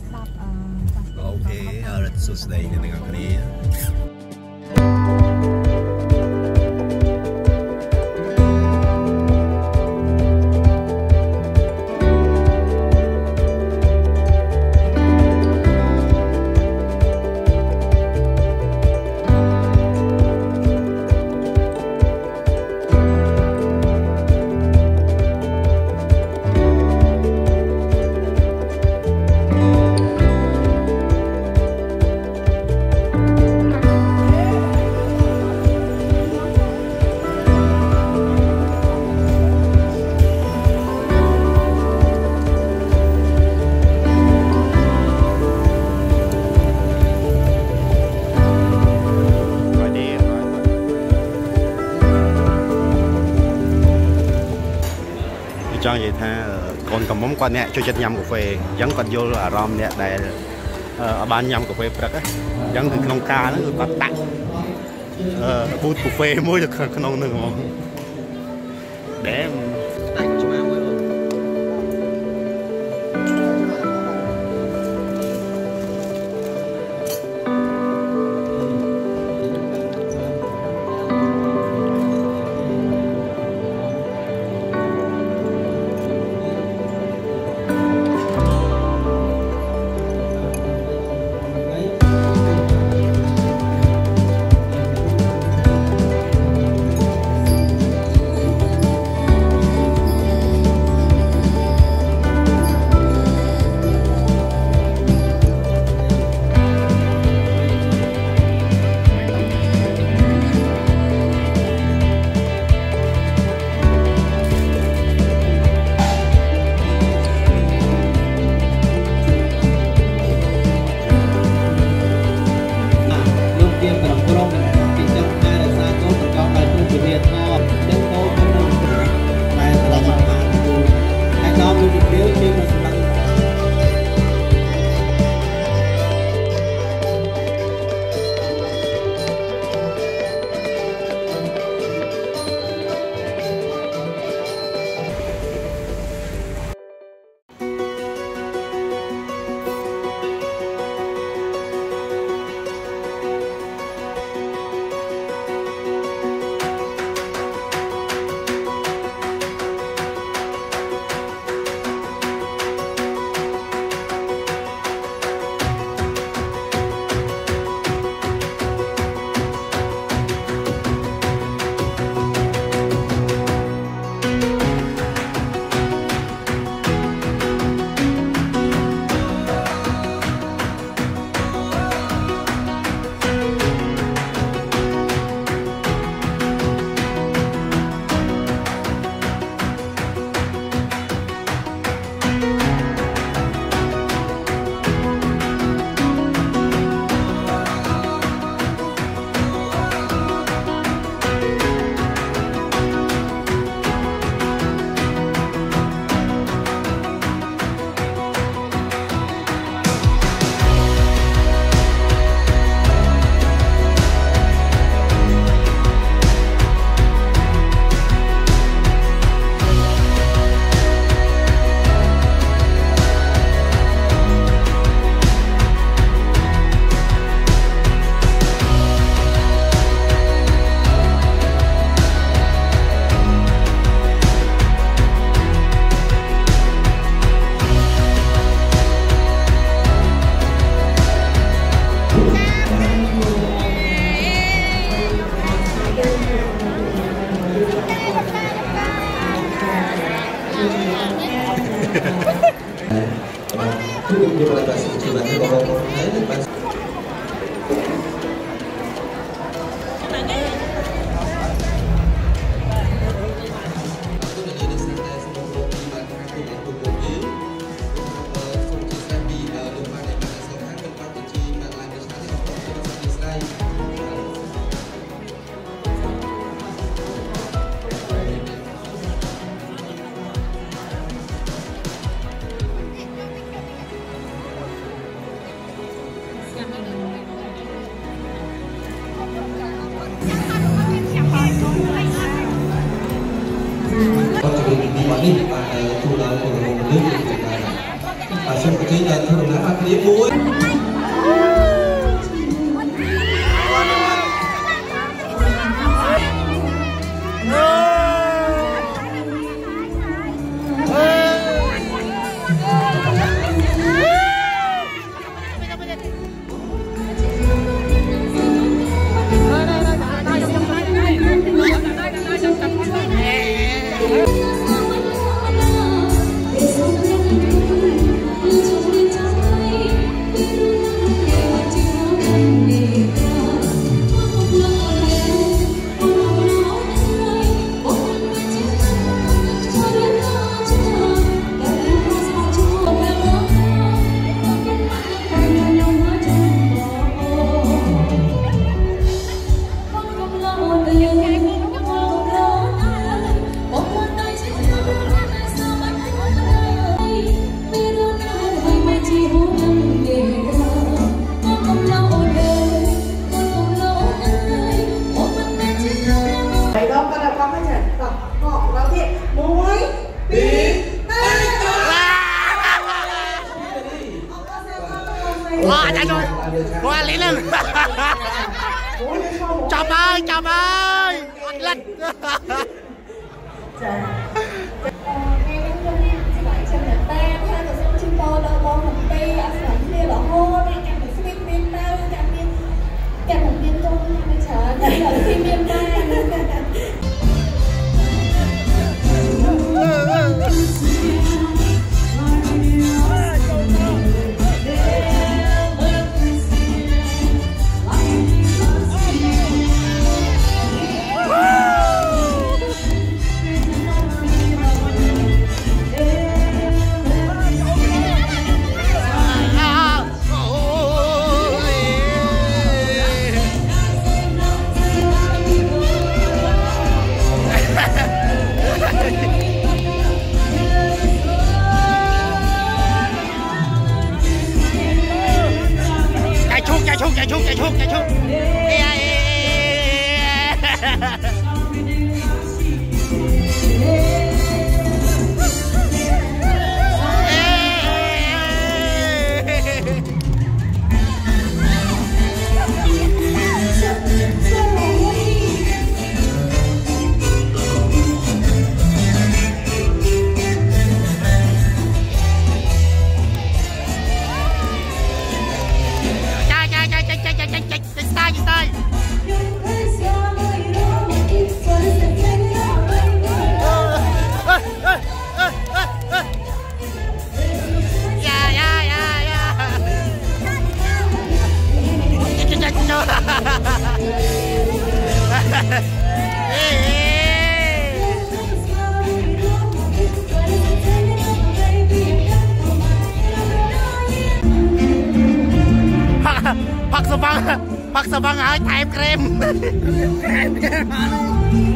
អូខេអរសួស្តីអ្នកទាំងអស់គ្នាចង់និយាយថាកូនកំមុំគាត់អ្នកចូលចិត្តញ៉ាំកាហ្វេអញ្ចឹងគាត់យល់អារម្មណ៍អ្នកដែលបានញ៉ាំកាហ្វេព្រឹកអញ្ចឹងគឺក្នុងការហ្នឹងគឺគាត់ដាក់ប៊ូតកាហ្វេមួយទៅក្នុងហ្នឹងហ្មងដែលដាច់ឆ្មាមួយ ini pada pulau Kolombo Xin quý vị thường đã phát đi vui. Wow, chạy rồi. Qua lý lên. Chồng ơi. Lật. Chạy chúc. Pak Sabang ơi, thèm kem.